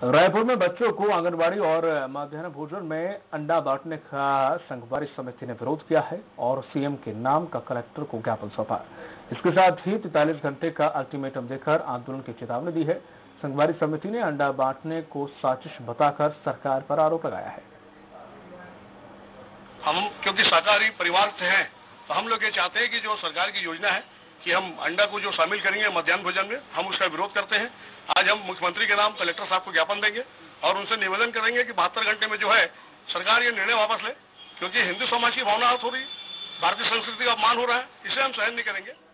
रायपुर में बच्चों को आंगनबाड़ी और मध्याह्न भोजन में अंडा बांटने का संघवारी समिति ने विरोध किया है और सीएम के नाम का कलेक्टर को ज्ञापन सौंपा। इसके साथ ही 43 घंटे का अल्टीमेटम देकर आंदोलन की चेतावनी दी है। संघवारी समिति ने अंडा बांटने को साजिश बताकर सरकार पर आरोप लगाया है। हम क्योंकि शाकाहारी परिवार से हैं, तो हम लोग ये चाहते हैं कि जो सरकार की योजना है कि हम अंडा को जो शामिल करेंगे मध्याह्न भोजन में, हम उसका विरोध करते हैं। आज हम मुख्यमंत्री के नाम कलेक्टर साहब को ज्ञापन देंगे और उनसे निवेदन करेंगे कि 72 घंटे में जो है सरकार ये निर्णय वापस ले, क्योंकि हिंदू समाज की भावना आहत हो रही है, भारतीय संस्कृति का अपमान हो रहा है, इसे हम सहन नहीं करेंगे।